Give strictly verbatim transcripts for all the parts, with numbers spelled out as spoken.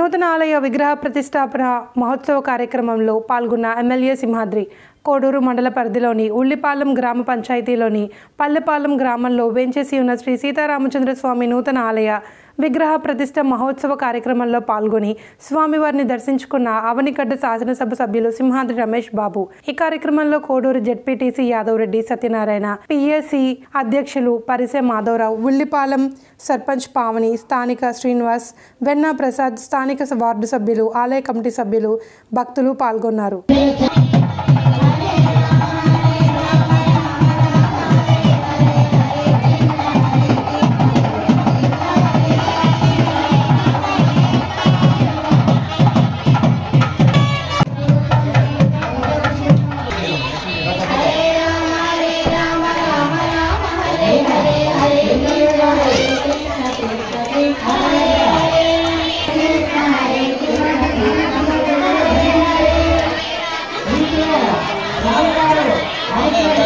నూతన ఆలయ విగ్రహ ప్రతిష్టాపన మహోత్సవ కార్యక్రమంలో పాల్గొన్న ఎమ్మెల్యే సింహాద్రి కోడూరు మండల పరిధిలోని ఉల్లిపాలెం గ్రామ పంచాయతీలోని పల్లెపాలెం గ్రామంలో వేంచేసి ఉన్న శ్రీ సీతారామచంద్ర స్వామి నూతన ఆలయ విగ్రహ ప్రతిష్ట మహోత్సవ కార్యక్రమంలో పాల్గొని స్వామివారిని దర్శించుకున్న అవనిగడ్డ శాసనసభ సభ్యులు సింహాద్రి రమేష్ బాబు। ఈ కార్యక్రమంలో కోడూరు జెడ్పీటీసీ యాదవ్ రెడ్డి సత్యనారాయణ, పిఎసి అధ్యక్షులు పరిసె మాధవరావు, ఉల్లిపాలెం సర్పంచ్ పావని, స్థానిక శ్రీనివాస్, వెన్నా ప్రసాద్, స్థానిక వార్డు సభ్యులు, ఆలయ కమిటీ సభ్యులు, భక్తులు పాల్గొన్నారు।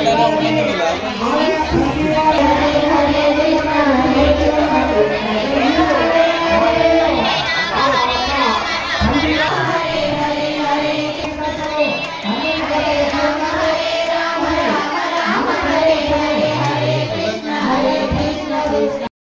Thank you.